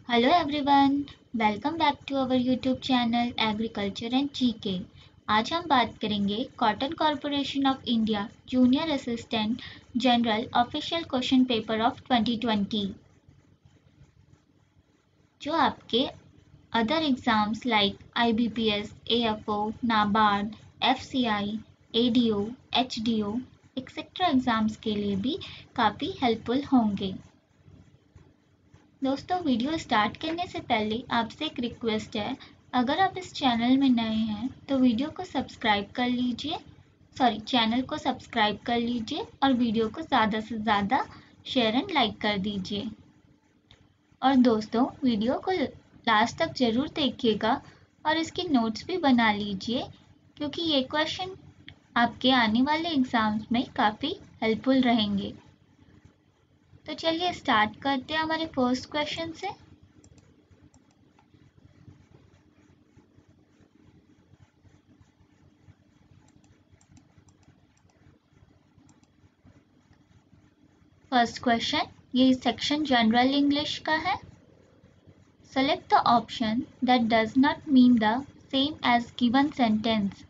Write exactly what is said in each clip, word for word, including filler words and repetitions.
Hello everyone, welcome back to our YouTube channel agriculture and GK. आज हम बात करेंगे cotton corporation of India junior assistant general official question paper of twenty twenty, जो आपके other exams like IBPS, AFO, NABARD, FCI, ADO, HDO etcetera exams के लिए भी काफ़ी हेल्पफुल होंगे। दोस्तों, वीडियो स्टार्ट करने से पहले आपसे एक रिक्वेस्ट है, अगर आप इस चैनल में नए हैं तो वीडियो को सब्सक्राइब कर लीजिए सॉरी चैनल को सब्सक्राइब कर लीजिए और वीडियो को ज़्यादा से ज़्यादा शेयर एंड लाइक कर दीजिए। और दोस्तों, वीडियो को लास्ट तक ज़रूर देखिएगा और इसके नोट्स भी बना लीजिए, क्योंकि ये क्वेश्चन आपके आने वाले एग्ज़ाम्स में काफ़ी हेल्पफुल रहेंगे। तो चलिए स्टार्ट करते हैं हमारे फर्स्ट क्वेश्चन से। फर्स्ट क्वेश्चन, ये सेक्शन जनरल इंग्लिश का है। Select the option that does not mean the same as given sentence.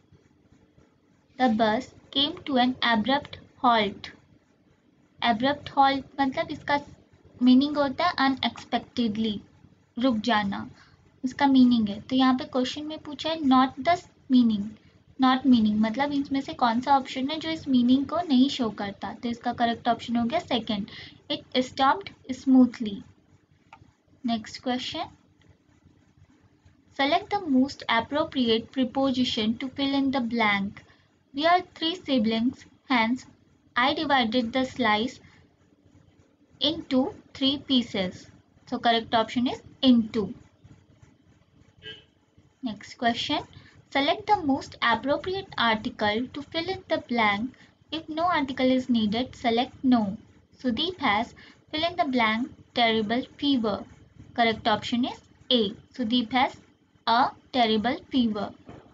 The bus came to an abrupt halt. Abrupt halt मतलब इसका मीनिंग होता है अनएक्सपेक्टेडली, रुक जाना, इसका मीनिंग है। तो यहाँ पे क्वेश्चन में पूछा है not the meaning. Not meaning मतलब इसमें से कौन सा ऑप्शन है जो इस मीनिंग को नहीं शो करता। तो इसका करेक्ट ऑप्शन हो गया second, it stopped smoothly. Next question, select the most appropriate preposition to fill in the blank. We are three siblings, hence I divided the slice into three pieces. So correct option is into. Next question, select the most appropriate article to fill in the blank. If no article is needed, select no. Sudeep has fill in the blank terrible fever. Correct option is A. Sudeep has a terrible fever.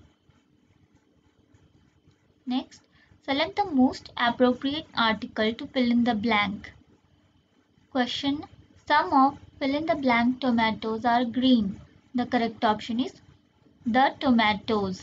Next, select the most appropriate article to fill in the blank. Question, some of fill in the blank tomatoes are green. The correct option is the tomatoes.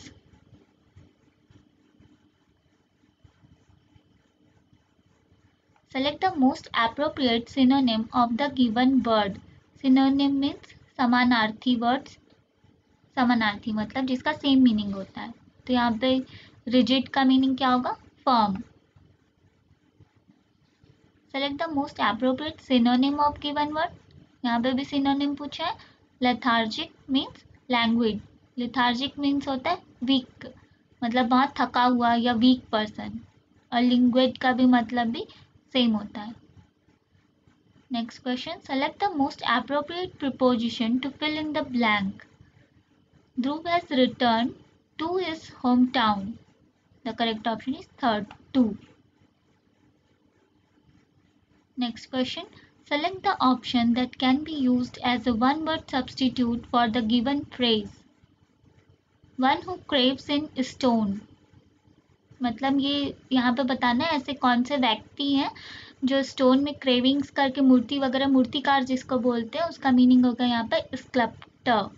Select the most appropriate synonym of the given word. Synonym means समानार्थी words. समानार्थी मतलब जिसका same meaning होता है। तो यहाँ पे rigid का मीनिंग क्या होगा? firm. Select the most appropriate synonym of given word. यहाँ पे भी synonym पूछा है। Lethargic means languid. Lethargic means होता है weak, मतलब बहुत थका हुआ या weak person. और languid का भी मतलब भी सेम होता है। Next question, select the most appropriate preposition to fill in the blank. Dhruv has returned to his hometown. The correct option is third, to. Next question, select the option that can be used as a one-word substitute for the given phrase. One who craves in stone. मतलब ये यहाँ पे बताना है ऐसे कौन से व्यक्ति हैं जो स्टोन में क्रेविंग्स करके मूर्ति वगैरह, मूर्तिकार जिसको बोलते हैं, उसका मीनिंग होगा यहाँ पे sculptor.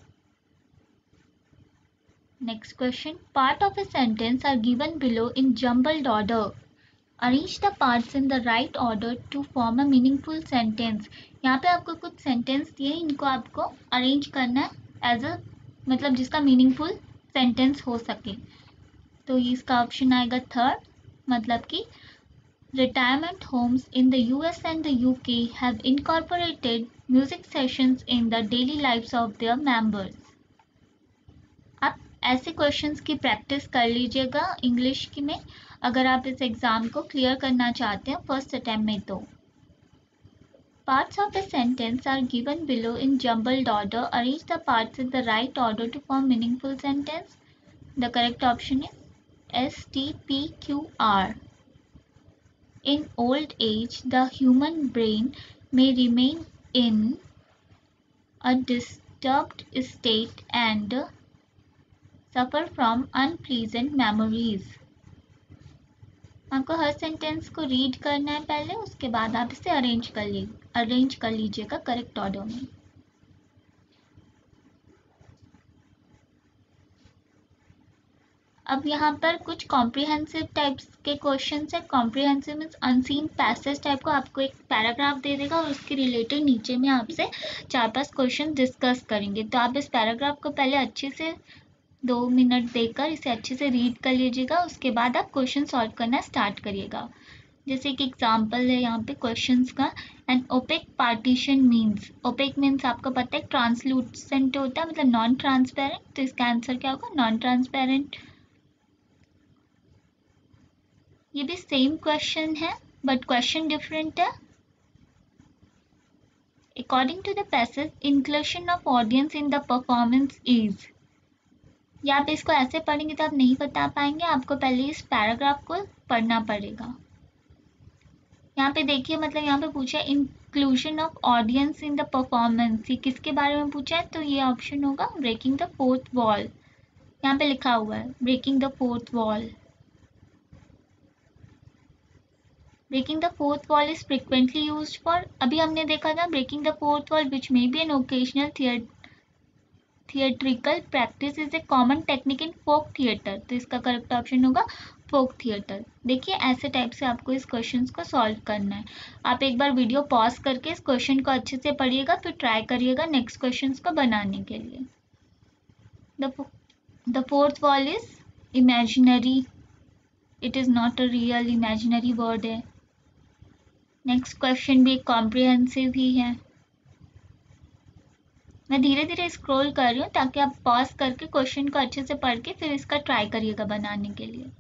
Next question, part of a sentence are given below in jumbled order. Arrange the parts in the right order to form a meaningful sentence. यहाँ पे आपको कुछ सेंटेंस दिए, इनको आपको अरेंज करना है एज अ मतलब जिसका मीनिंगफुल सेंटेंस हो सके. तो इसका ऑप्शन आएगा थर्ड, मतलब कि retirement homes in the U S and the U K have incorporated music sessions in the daily lives of their members. आप ऐसे क्वेश्चंस की प्रैक्टिस कर लीजिएगा इंग्लिश की में, अगर आप इस एग्जाम को क्लियर करना चाहते हैं फर्स्ट अटेम्प्ट में. तो parts of a sentence are given below in jumbled order. Arrange the parts in the right order to form meaningful sentence. The correct option is S T P Q R. In old age, the human brain may remain in a disturbed state and suffer from unpleasant memories. आपको हर sentence को read करना है पहले, उसके बाद आप इसे arrange कर ली अरेंज कर लीजिएगा करेक्ट ऑर्डर में. अब यहाँ पर कुछ कॉम्प्रिहेंसिव टाइप्स के क्वेश्चंस है। Comprehensive means unseen passage type को आपको एक पैराग्राफ दे देगा और उसके रिलेटेड नीचे में आपसे चार पांच क्वेश्चन डिस्कस करेंगे। तो आप इस पैराग्राफ को पहले अच्छे से दो मिनट देकर इसे अच्छे से रीड कर लीजिएगा, उसके बाद आप क्वेश्चन सॉल्व करना स्टार्ट करिएगा। जैसे कि एग्जांपल है यहाँ पे क्वेश्चंस का, an opaque partition means, opaque means आपको पता है ट्रांसलूसेंट होता है, मतलब नॉन ट्रांसपेरेंट, तो इसका आंसर क्या होगा, नॉन ट्रांसपेरेंट। ये भी सेम क्वेश्चन है बट क्वेश्चन डिफरेंट है। According to the passage inclusion of audience in the performance is, या आप इसको ऐसे पढ़ेंगे तो आप नहीं बता पाएंगे, आपको पहले इस पैराग्राफ को पढ़ना पड़ेगा। यहाँ पे देखिए, मतलब यहाँ पे पूछा है inclusion of audience in the performance, ये किसके बारे में पूछा है, तो ये ऑप्शन होगा ब्रेकिंग द फोर्थ वॉल। यहाँ पे लिखा हुआ है breaking the fourth wall. Breaking the fourth wall is frequently used for, अभी हमने देखा था breaking the fourth wall which may be an occasional theatrical practice is a common technique in folk theatre, तो इसका करेक्ट ऑप्शन होगा फोक theatre. देखिए ऐसे type से आपको इस क्वेश्चन को सॉल्व करना है। आप एक बार वीडियो पॉज करके इस क्वेश्चन को अच्छे से पढ़िएगा, फिर ट्राई करिएगा नेक्स्ट क्वेश्चन को बनाने के लिए। The fourth wall is imaginary, it is not a real, imaginary word है। नेक्स्ट क्वेश्चन भी कॉम्प्रिहेंसिव ही है। मैं धीरे धीरे स्क्रॉल कर रही हूँ ताकि आप पॉज करके क्वेश्चन को अच्छे से पढ़ के फिर इसका ट्राई करिएगा बनाने के लिए।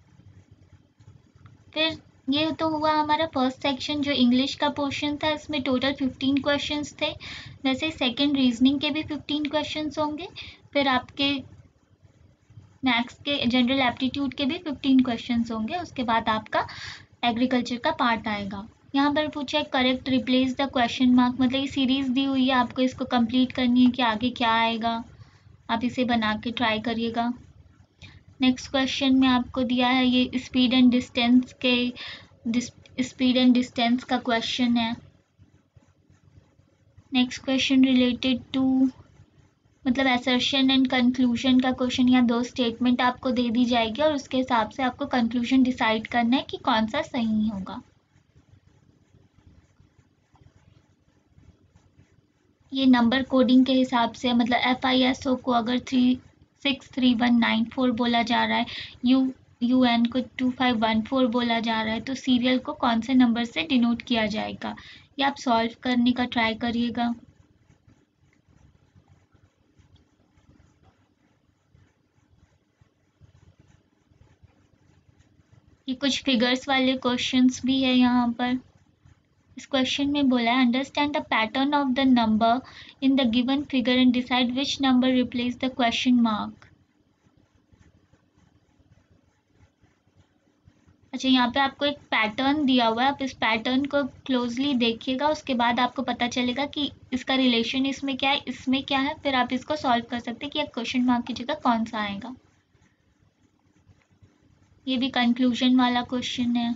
फिर ये तो हुआ हमारा फर्स्ट सेक्शन जो इंग्लिश का पोर्शन था, इसमें टोटल फिफ्टीन क्वेश्चंस थे। वैसे सेकंड रीजनिंग के भी फिफ्टीन क्वेश्चंस होंगे, फिर आपके मैथ्स के जनरल एप्टीट्यूड के भी फिफ्टीन क्वेश्चंस होंगे, उसके बाद आपका एग्रीकल्चर का पार्ट आएगा। यहाँ पर पूछा है correct replace the question mark, मतलब ये सीरीज दी हुई है, आपको इसको कंप्लीट करनी है कि आगे क्या आएगा, आप इसे बना के ट्राई करिएगा। नेक्स्ट क्वेश्चन में आपको दिया है ये स्पीड एंड डिस्टेंस के स्पीड एंड डिस्टेंस का क्वेश्चन है। नेक्स्ट क्वेश्चन रिलेटेड टू मतलब असर्शन एंड कंक्लूजन का क्वेश्चन, या दो स्टेटमेंट आपको दे दी जाएगी और उसके हिसाब से आपको कंक्लूजन डिसाइड करना है कि कौन सा सही होगा। ये नंबर कोडिंग के हिसाब से, मतलब एफ आई एस ओ को अगर three six three one nine four बोला जा रहा है, यू यू एन को टू फाइव वन फोर बोला जा रहा है, तो सीरियल को कौन से नंबर से डिनोट किया जाएगा, ये आप सॉल्व करने का ट्राई करिएगा। ये कुछ फिगर्स वाले क्वेश्चंस भी है यहाँ पर। इस क्वेश्चन में बोला है understand the pattern of the number in the given figure and decide which number replace the question mark. अच्छा, यहाँ पे आपको एक पैटर्न दिया हुआ है, आप इस पैटर्न को क्लोजली देखिएगा, उसके बाद आपको पता चलेगा कि इसका रिलेशन इसमें क्या है, इसमें क्या है, फिर आप इसको सॉल्व कर सकते हैं कि क्वेश्चन मार्क की जगह कौन सा आएगा। ये भी कंक्लूजन वाला क्वेश्चन है।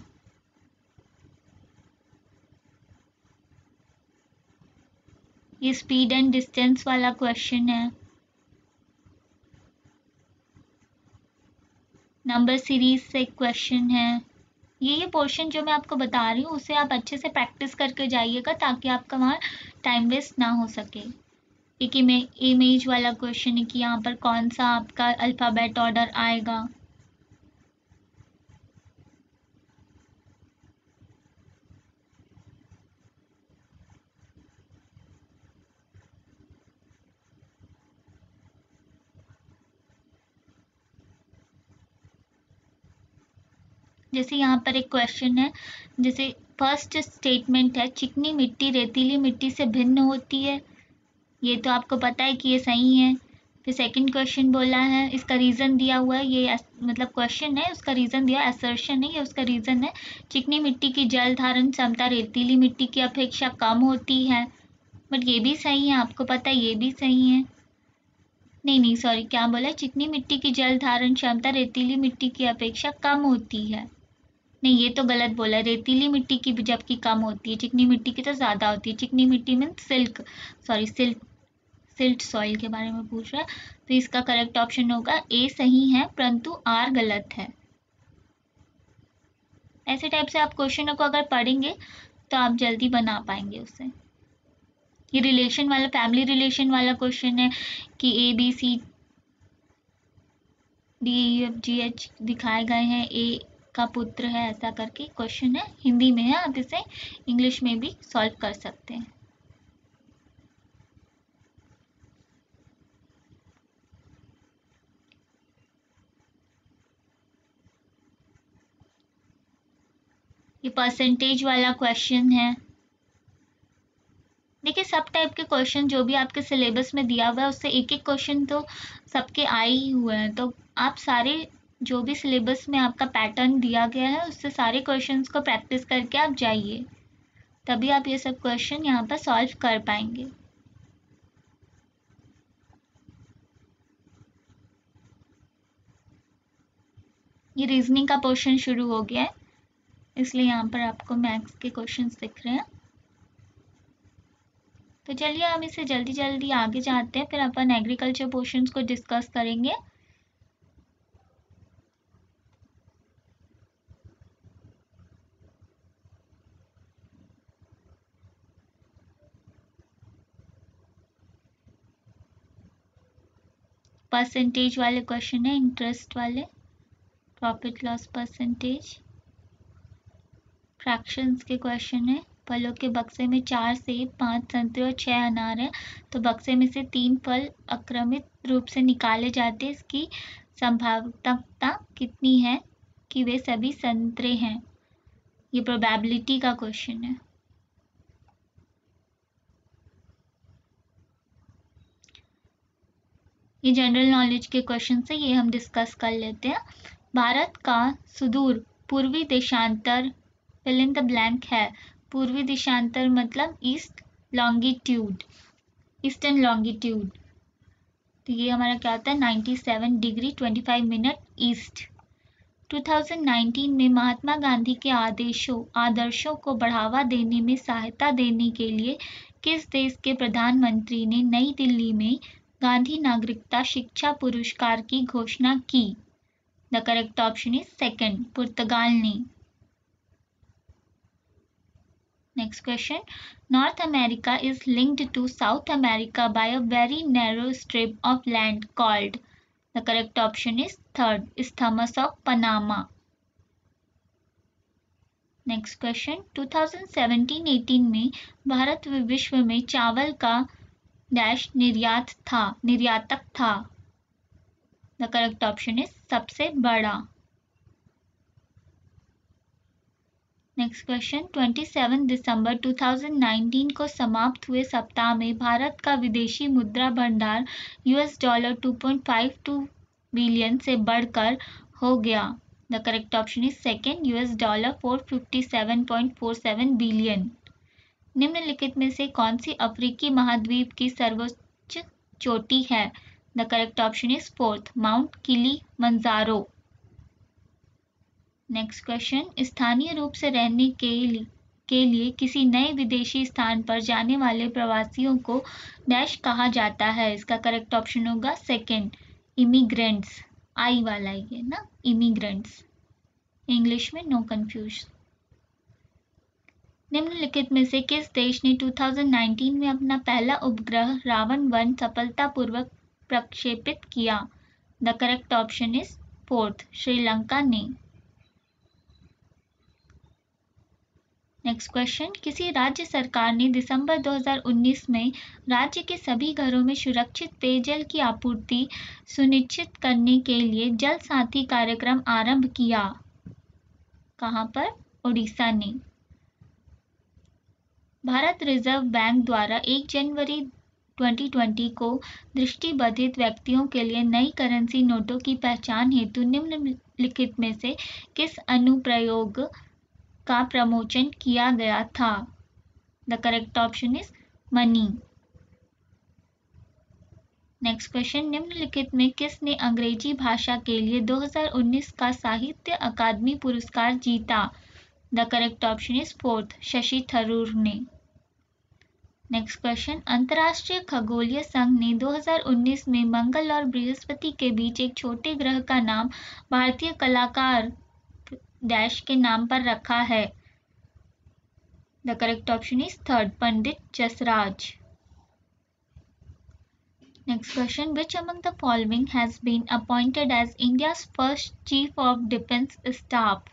ये स्पीड एंड डिस्टेंस वाला क्वेश्चन है। नंबर सीरीज से क्वेश्चन है। ये ये पोर्शन जो मैं आपको बता रही हूँ उसे आप अच्छे से प्रैक्टिस करके जाइएगा ताकि आपका वहाँ टाइम वेस्ट ना हो सके। एक इमेज वाला क्वेश्चन है कि यहाँ पर कौन सा आपका अल्फ़ाबेट ऑर्डर आएगा। जैसे यहाँ पर एक क्वेश्चन है, जैसे फर्स्ट स्टेटमेंट है चिकनी मिट्टी रेतीली मिट्टी से भिन्न होती है, ये तो आपको पता है कि ये सही है। फिर सेकंड क्वेश्चन बोला है, इसका रीज़न दिया हुआ है, ये मतलब क्वेश्चन है उसका रीज़न दिया, असर्शन है ये उसका रीज़न है। चिकनी मिट्टी की जल धारण क्षमता रेतीली मिट्टी की अपेक्षा कम होती है, बट ये भी सही है, आपको पता है ये भी सही है। नहीं नहीं सॉरी, क्या बोला, चिकनी मिट्टी की जल धारण क्षमता रेतीली मिट्टी की अपेक्षा कम होती है, नहीं ये तो गलत बोला, रेतीली मिट्टी की जबकि कम होती है, चिकनी मिट्टी की तो ज़्यादा होती है। चिकनी मिट्टी means silk, sorry silk silt soil के बारे में पूछ रहा है, तो इसका करेक्ट ऑप्शन होगा ए सही है, परंतु आर गलत है। ऐसे टाइप से आप क्वेश्चनों को अगर पढ़ेंगे तो आप जल्दी बना पाएंगे उससे। ये रिलेशन वाला, फैमिली रिलेशन वाला क्वेश्चन है कि A B C D E F G H दिखाए गए हैं, ए का पुत्र है, ऐसा करके क्वेश्चन है, हिंदी में है, आप इसे इंग्लिश में भी सॉल्व कर सकते हैं। ये परसेंटेज वाला क्वेश्चन है। देखिए सब टाइप के क्वेश्चन जो भी आपके सिलेबस में दिया हुआ है उससे एक एक क्वेश्चन तो सबके आए ही हुए हैं, तो आप सारे जो भी सिलेबस में आपका पैटर्न दिया गया है उससे सारे क्वेश्चंस को प्रैक्टिस करके आप जाइए, तभी आप ये सब क्वेश्चन यहाँ पर सॉल्व कर पाएंगे। ये रीजनिंग का पोर्शन शुरू हो गया है, इसलिए यहाँ पर आपको मैथ्स के क्वेश्चंस दिख रहे हैं। तो चलिए हम इसे जल्दी जल्दी आगे जाते हैं, फिर अपन एग्रीकल्चर पोर्शंस को डिस्कस करेंगे। परसेंटेज वाले क्वेश्चन है, इंटरेस्ट वाले, प्रॉफिट लॉस परसेंटेज। फ्रैक्शंस के क्वेश्चन है, फलों के बक्से में चार सेब, पांच संतरे और छह अनार है, तो बक्से में से तीन फल अक्रमित रूप से निकाले जाते हैं, इसकी संभावना कितनी है कि वे सभी संतरे हैं। ये प्रोबेबिलिटी का क्वेश्चन है। ये जनरल नॉलेज के क्वेश्चन से, ये हम डिस्कस कर लेते हैं। भारत का सुदूर पूर्वी देशांतर फिल इन द ब्लैंक है। पूर्वी देशांतर मतलब ईस्ट लॉन्गिट्यूड, ईस्टर्न लॉन्गिट्यूड, तो ये हमारा क्या होता है सत्तानवे डिग्री पच्चीस मिनट ईस्ट। दो हज़ार उन्नीस में महात्मा गांधी के आदेशों आदर्शों को बढ़ावा देने में सहायता देने के लिए किस देश के प्रधानमंत्री ने नई दिल्ली में गांधी नागरिकता शिक्षा पुरस्कार की घोषणा की? The correct option is second, पुर्तगाल ने। Next question. North America is linked to South America by a very narrow strip of land called. The correct option is third, Isthmus of Panama. Next question. twenty seventeen eighteen में भारत विश्व में चावल का dash निर्यात था निर्यातक था। The correct option is सबसे बड़ा। नेक्स्ट क्वेश्चन, सत्ताईस दिसंबर दो हज़ार उन्नीस को समाप्त हुए सप्ताह में भारत का विदेशी मुद्रा भंडार यूएस डॉलर दो पॉइंट पाँच दो बिलियन से बढ़कर हो गया। The correct option is second, US dollar चार सौ सत्तावन पॉइंट सैंतालीस बिलियन। निम्नलिखित में से कौन सी अफ्रीकी महाद्वीप की सर्वोच्च चोटी है? The correct option is fourth, Mount Kilimanjaro. Next question, स्थानीय रूप से रहने के लिए के लिए किसी नए विदेशी स्थान पर जाने वाले प्रवासियों को डैश कहा जाता है? इसका करेक्ट ऑप्शन होगा सेकंड, इमिग्रेंट्स। आई वाला ये ना, इमिग्रेंट्स, इंग्लिश में नो कंफ्यूज। निम्नलिखित में से किस देश ने दो हज़ार उन्नीस में अपना पहला उपग्रह रावण वन सफलतापूर्वक प्रक्षेपित किया? The correct option is fourth, Sri Lanka ने। नेक्स्ट क्वेश्चन, किसी राज्य सरकार ने दिसंबर दो हज़ार उन्नीस में राज्य के सभी घरों में सुरक्षित पेयजल की आपूर्ति सुनिश्चित करने के लिए जल साथी कार्यक्रम आरंभ किया? कहां पर? ओडिशा ने। भारत रिजर्व बैंक द्वारा एक जनवरी दो हज़ार बीस को दृष्टिबाधित व्यक्तियों के लिए नई करेंसी नोटों की पहचान हेतु निम्नलिखित में से किस अनुप्रयोग का प्रमोशन किया गया था? The correct option is money. Next question, निम्नलिखित में किसने अंग्रेजी भाषा के लिए दो हज़ार उन्नीस का साहित्य अकादमी पुरस्कार जीता? The correct option is fourth, Shashi Tharoor ने। नेक्स्ट क्वेश्चन, अंतर्राष्ट्रीय खगोलीय संघ ने दो हज़ार उन्नीस में मंगल और बृहस्पति के बीच एक छोटे ग्रह का नाम भारतीय कलाकार डैश के नाम पर रखा है। The correct option is third, Pandit Jasraj. Next question, which among the following has been appointed as India's first Chief of Defence Staff?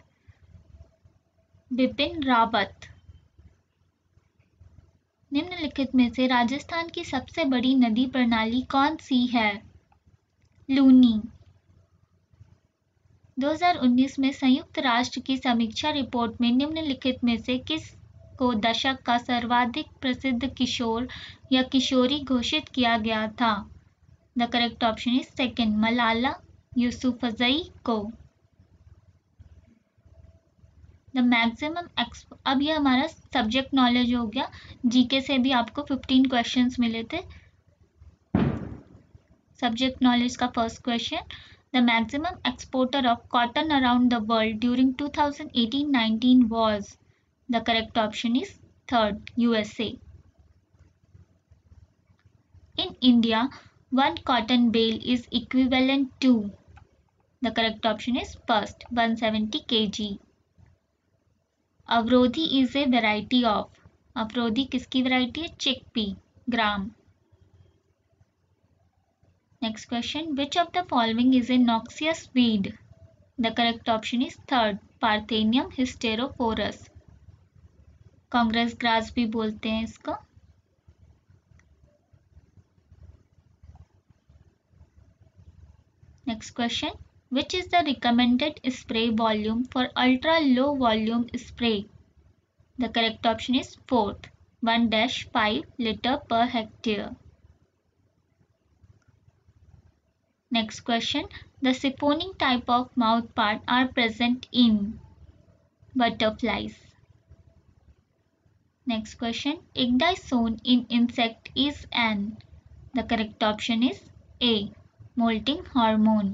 Bipin Rawat. निम्नलिखित में से राजस्थान की सबसे बड़ी नदी प्रणाली कौन सी है? लूनी। दो हज़ार उन्नीस में संयुक्त राष्ट्र की समीक्षा रिपोर्ट में निम्नलिखित में से किस को दशक का सर्वाधिक प्रसिद्ध किशोर या किशोरी घोषित किया गया था? The correct option is second, Malala Yousafzai को। द मैक्सिमम अब ये हमारा सब्जेक्ट नॉलेज हो गया। जीके से भी आपको पंद्रह क्वेश्चंस मिले थे। सब्जेक्ट नॉलेज का first question, the maximum exporter of cotton around the world during two thousand eighteen nineteen was? The correct option is third, USA. In India, one cotton bale is equivalent to? The correct option is first, one hundred seventy kilograms. Avrodhi is a variety of? Avrodhi किसकी variety है? Chickpea, gram. Next question, which of the following is a noxious weed? The correct option is third, Parthenium hysterophorus. Congress grass भी बोलते हैं इसको। Next question, which is the recommended spray volume for ultra low volume spray? The correct option is fourth, one point five liter per hectare. Next question, the siphoning type of mouth part are present in? Butterflies. Next question, ecdysone in insect is an? The correct option is A, molting hormone.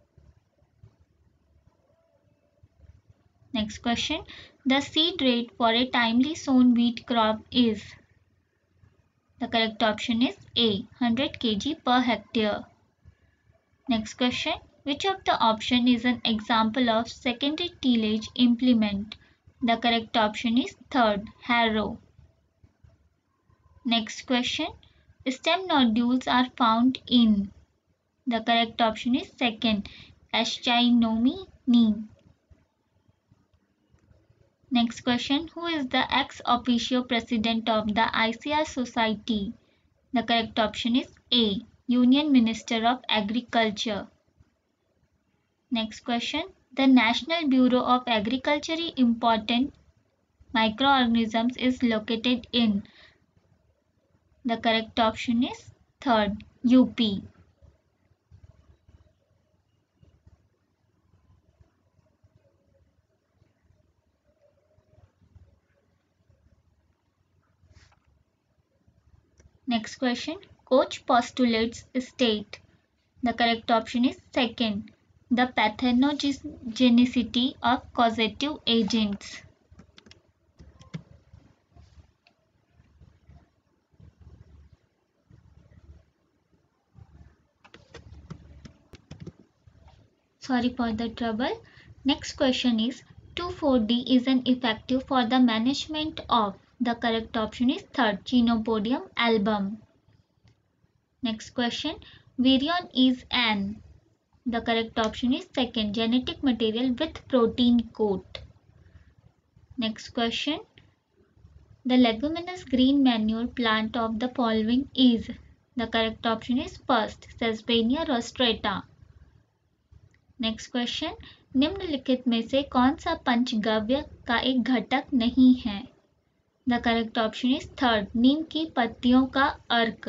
Next question, the seed rate for a timely sown wheat crop is? The correct option is A, one hundred kilograms per hectare. Next question, which of the option is an example of secondary tillage implement? The correct option is third, harrow. Next question, stem nodules are found in? The correct option is second, Aschinomi. Next question, who is the ex officio president of the I C R Society? The correct option is A, Union Minister of Agriculture. Next question, the National Bureau of Agriculture Important Microorganisms is located in? The correct option is third, U P. Next question, Koch postulates state? The correct option is second, the pathogenicity of causative agents. Sorry for the trouble. Next question is, two four D is an effective for the management of? The correct option is third, Chenopodium album. Next question, virion is an? The correct option is second, genetic material with protein coat. Next question, the leguminous green manure plant of the following is? The correct option is first, Sesbania rostrata. Next question, निम्नलिखित में से कौन सा पंचगव्य का एक घटक नहीं है? The correct option is third, नीम की पत्तियों का अर्क।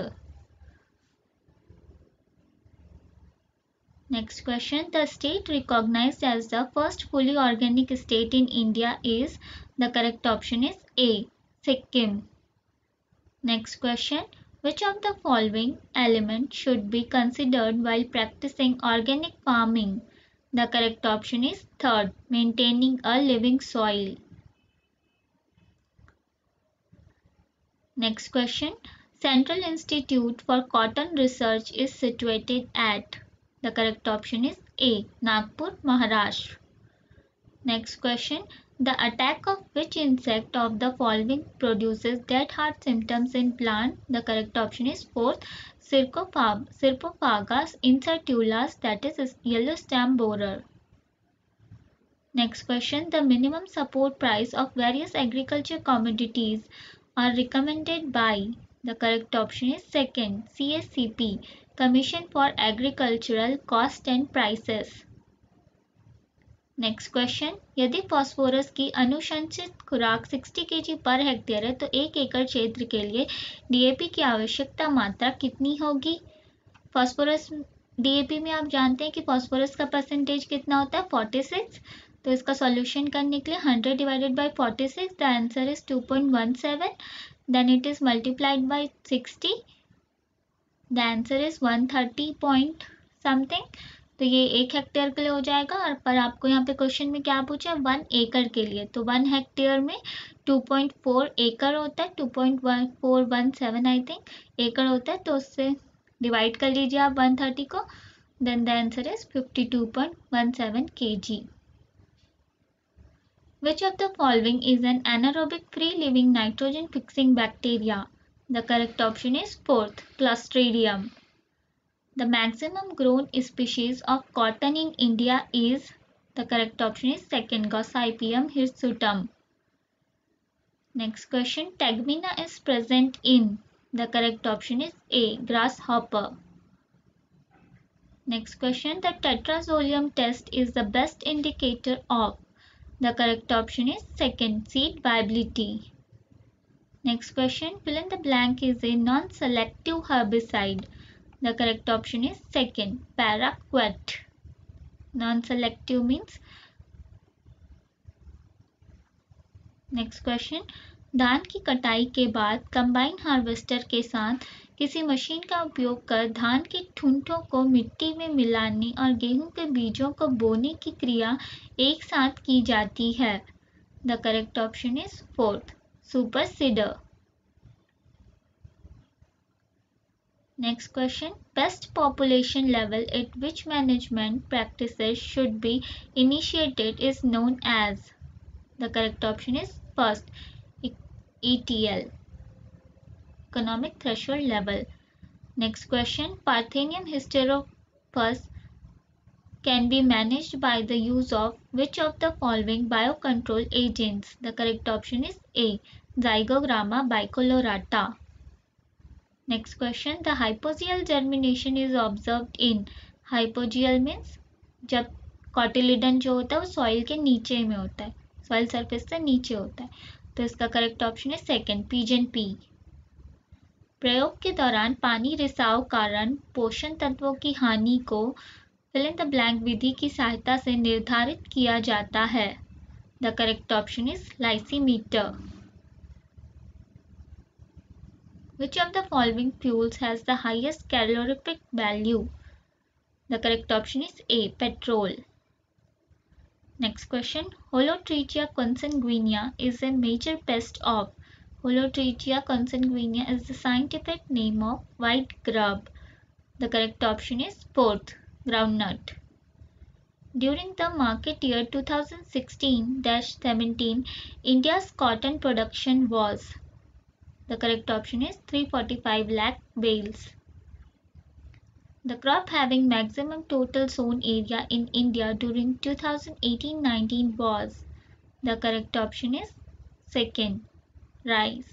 Next question, the state recognised as the first fully organic state in India is? The correct option is A, Sikkim. Next question, which of the following element should be considered while practicing organic farming? The correct option is third, maintaining a living soil. Next question. Central Institute for Cotton Research is situated at. The correct option is A. Nagpur, Maharashtra. Next question. The attack of which insect of the following produces dead heart symptoms in plant? The correct option is fourth. Syrcophagus incertulus, that is yellow stem borer. Next question. The minimum support price of various agriculture commodities are recommended by. The correct option is second. C S C P, Commission for Agricultural Cost and Prices. Next question. यदि phosphorus की अनुशंसित खुराक साठ KG per hectare है तो एक एकड़ क्षेत्र के लिए डीएपी की आवश्यकता मात्रा कितनी होगी? फास्फोरस डीएपी में आप जानते हैं कि फास्फोरस का परसेंटेज कितना होता है, छियालीस. तो इसका सॉल्यूशन करने के लिए हंड्रेड डिवाइडेड बाय छियालीस, the answer is two point one seven. Then it is multiplied by sixty, the answer is one thirty point something. तो ये एक हेक्टेयर के लिए हो जाएगा. और पर आपको यहाँ पे क्वेश्चन में क्या पूछा है, वन एकड़ के लिए. तो वन हेक्टेयर में टू पॉइंट फोर एकड़ होता है, two point four one seven I think एकड़ होता है. तो उससे डिवाइड कर लीजिए आप वन थर्टी को. Then the answer is fifty two point one seven kg. Which of the following is an anaerobic free living nitrogen fixing bacteria? The correct option is fourth, Clostridium. The maximum grown species of cotton in India is. The correct option is second, Gossypium hirsutum. Next question. Tegmina is present in. The correct option is A. Grasshopper. Next question. The tetrazolium test is the best indicator of. The correct option is second, seed viability. Next question. Fill in the blank is a non-selective herbicide. The correct option is second, paraquat. Non-selective means. Next question. धान की कटाई के बाद combine harvester के साथ किसी machine का उपयोग कर धान के ठूंठों को मिट्टी में मिलाने और गेहूं के बीजों को बोने की क्रिया एक साथ की जाती है. The correct option is fourth, super seeder. Next question. Best population level at which management practices should be initiated is known as. The correct option is first, E T L, economic threshold level. Next question. Parthenium hysterophus can be managed by the use of which of the following biocontrol agents? The correct option is A. Zygogramma bicolorata. Next question. The hypogeal germination is observed in. Hypogeal means जब cotyledon जो होता है वो soil के नीचे में होता है, सॉइल सरफेस से नीचे होता है. तो इसका करेक्ट ऑप्शन है सेकंड, पिजन पी. प्रयोग के दौरान पानी रिसाव कारण पोषण तत्वों की हानि को फिल इन द ब्लैंक विधि की सहायता से निर्धारित किया जाता है. The correct option is lysimeter. Which of the following fuels has the highest calorific value? The correct option is A. Petrol. Next question. Holotrichia consanguinea is a major pest of. Holotrichia consanguinea is the scientific name of white grub. The correct option is fourth, groundnut. During the market year twenty sixteen seventeen, India's cotton production was. The correct option is three hundred forty-five lakh bales. The crop having maximum total sown area in India during twenty eighteen nineteen was. The correct option is second, rice.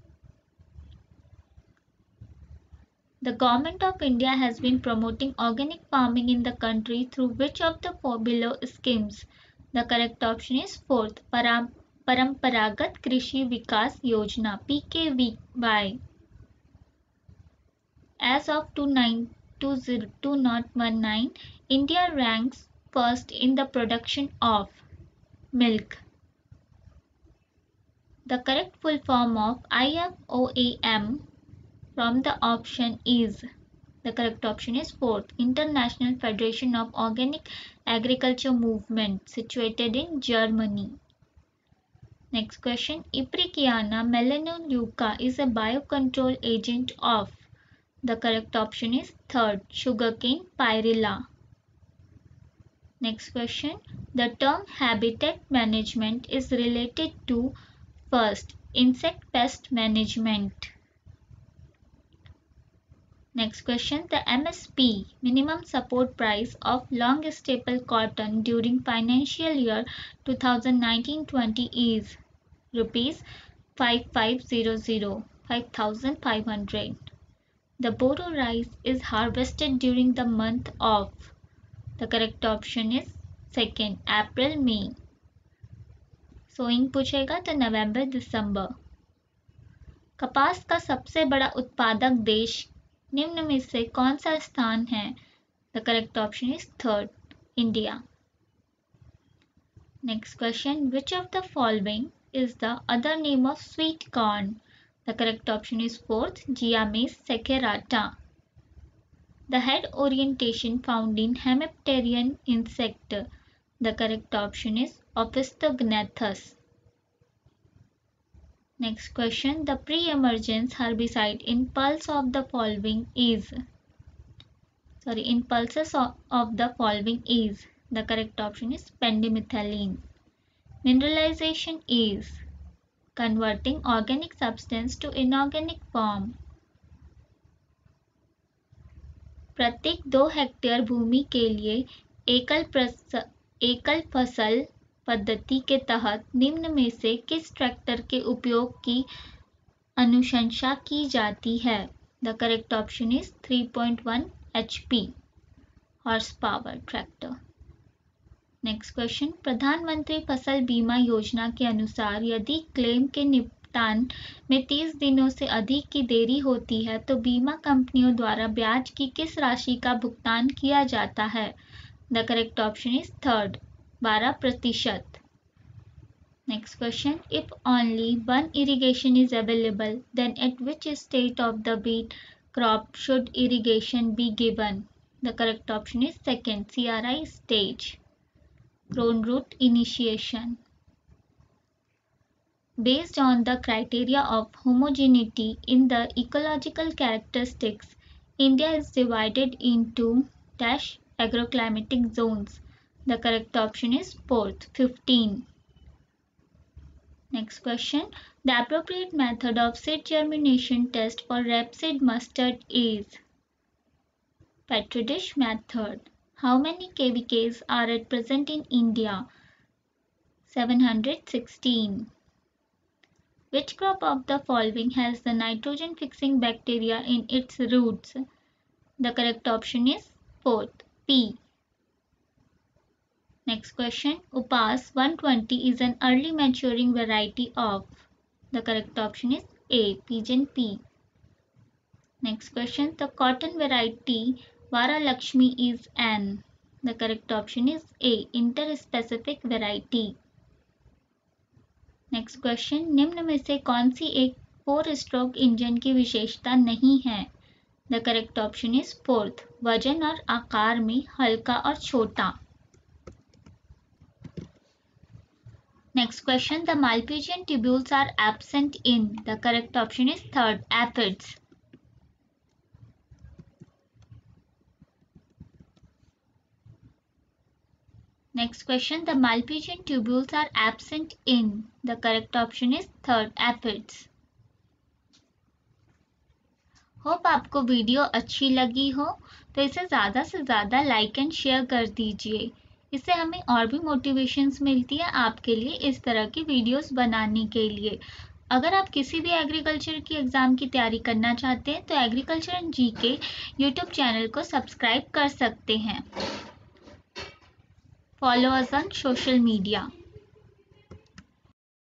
The Government of India has been promoting organic farming in the country through which of the four below schemes? The correct option is fourth, Param Paramparagat Krishi Vikas Yojana, P K V Y. As of two thousand nineteen, India ranks first in the production of milk. The correct full form of I F O A M from the option is. The correct option is fourth, International Federation of Organic Agriculture Movement, situated in Germany. Next question. Ipriciana melaleuca is a biocontrol agent of. The correct option is third, sugarcane pyrilla. Next question. The term habitat management is related to first, insect pest management. Next question. The M S P, minimum support price of long staple cotton during financial year twenty nineteen twenty is rupees five thousand five hundred, five thousand five hundred. The Bodo rice is harvested during the month of. The correct option is second, April May. Sowing पूछेगा तो नवंबर दिसंबर. कपास का सबसे बड़ा उत्पादक देश निम्न में से कौन सा स्थान है? The correct option is third, India. Next question. Which of the following is the other name of sweet corn? The correct option is fourth, Giamys saccharata. The head orientation found in Hemipteran insect. The correct option is Opisthognathes. Next question. The pre-emergence herbicide in pulse of the following is. Sorry, in pulses of, of the following is. The correct option is pendimethalin. Mineralization is converting organic substance to inorganic form. प्रत्येक दो hectare भूमि के लिए एकल एकल फसल पद्धति के तहत निम्न में से किस ट्रैक्टर के उपयोग की अनुशंसा की जाती है? The correct option is three point one H P horse power tractor. Next question. Pradhan Mantri Fasal बीमा योजना के अनुसार यदि क्लेम के निपटान में तीस दिनों से अधिक की देरी होती है तो बीमा कंपनियों द्वारा ब्याज की किस राशि का भुगतान किया जाता है? The correct option is third, बारह प्रतिशत. Next question. If only one irrigation is available then at which state of the beet crop should irrigation be given? The correct option is second, C R I stage. Crown root initiation. Based on the criteria of homogeneity in the ecological characteristics, India is divided into dash agroclimatic zones. The correct option is fourth, fifteen. Next question. The appropriate method of seed germination test for rapeseed mustard is Petri dish method. How many K V Ks are at present in India? seven hundred sixteen. Which crop of the following has the nitrogen fixing bacteria in its roots? The correct option is fourth, pea. Next question. Upas one twenty is an early maturing variety of. The correct option is A, pigeon pea. Next question. The cotton variety Varalakshmi is an. The correct option is A, interspecific variety. Next question. निम्न में से कौन सी एक four stroke engine की विशेषता नहीं है? The correct option is fourth, वजन और आकार में हल्का और छोटा. Next question. The Malpighian tubules are absent in. The correct option is third, aphids. Next question. The Malpighian tubules are absent in. The correct option is third, aphids. Hope आपको video अच्छी लगी हो तो इसे ज़्यादा से ज़्यादा लाइक एंड शेयर कर दीजिए. इससे हमें और भी मोटिवेशंस मिलती है आपके लिए इस तरह की वीडियोस बनाने के लिए. अगर आप किसी भी एग्रीकल्चर की एग्ज़ाम की तैयारी करना चाहते हैं तो एग्रीकल्चर एंड जी के यूट्यूब चैनल को सब्सक्राइब कर सकते हैं. Follow us on social media.